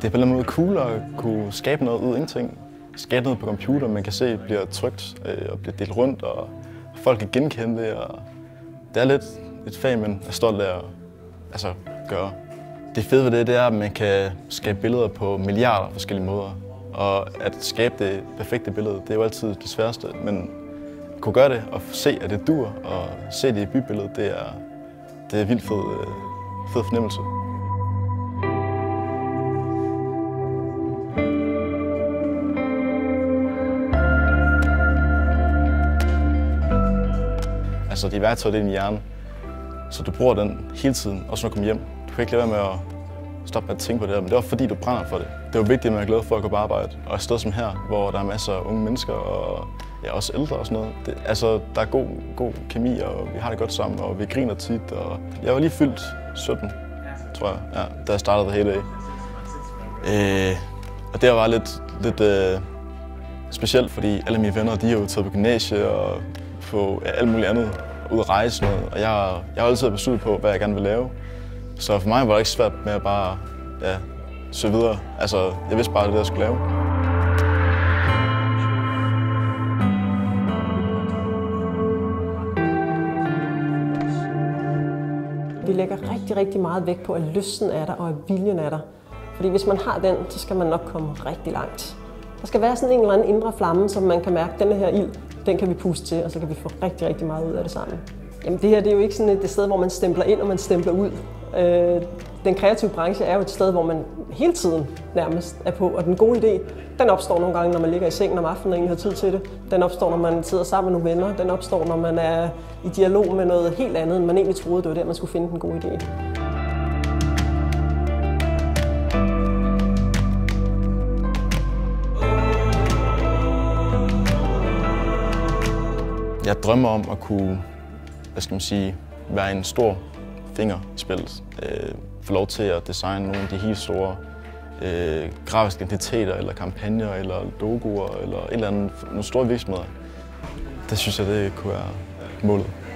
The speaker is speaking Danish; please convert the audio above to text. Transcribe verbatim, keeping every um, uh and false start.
Det er på en eller anden måde cool at kunne skabe noget ud af ingenting. Skabe noget på computer, man kan se bliver trykt øh, og bliver delt rundt, og folk kan genkende det. Og det er lidt et fag, man er stolt af at altså, gøre. Det fede ved det, det er, at man kan skabe billeder på milliarder forskellige måder. Og at skabe det perfekte billede, det er jo altid det sværeste. Men at kunne gøre det og se, at det dur, og se det i bybilledet, det er, det er en vildt fed, fed fornemmelse. Altså, de værktøjer, det er din hjerne, så du bruger den hele tiden, også når du kommer hjem. Du kan ikke lade være med at stoppe med at tænke på det her, men det var fordi, du brænder for det. Det var vigtigt, at man er glad for at gå på arbejde. Og et sted som her, hvor der er masser af unge mennesker og ja, også ældre og sådan noget. Det, altså, der er god, god kemi, og vi har det godt sammen, og vi griner tit. Og jeg var lige fyldt sytten, tror jeg, ja, da jeg startede det hele af. Øh, og det var lidt, lidt øh, specielt, fordi alle mine venner, de er jo taget på gymnasie og på ja, alt muligt andet, ud at rejse noget. Og jeg, jeg har altid besluttet på, hvad jeg gerne vil lave. Så for mig var det ikke svært med at bare ja, søge videre. Altså, jeg vidste bare, det, jeg skulle lave. Vi lægger rigtig, rigtig meget vægt på, at lysten er der, og at viljen er der. Fordi hvis man har den, så skal man nok komme rigtig langt. Der skal være sådan en eller anden indre flamme, som man kan mærke, denne her ild, den kan vi puste til, og så kan vi få rigtig, rigtig meget ud af det sammen. Jamen det her det er jo ikke sådan et sted, hvor man stempler ind, og man stempler ud. Øh, den kreative branche er jo et sted, hvor man hele tiden nærmest er på, og den gode idé, den opstår nogle gange, når man ligger i sengen om aftenen og egentlig har tid til det. Den opstår, når man sidder sammen med nogle venner. Den opstår, når man er i dialog med noget helt andet, end man egentlig troede, det var der, man skulle finde den gode idé. Jeg drømmer om at kunne, hvad skal man sige, være en stor finger i spillet. Øh, få lov til at designe nogle af de helt store øh, grafiske identiteter, eller kampagner, eller logoer, eller et eller andet, nogle store virksomheder. Det synes jeg, det kunne være målet.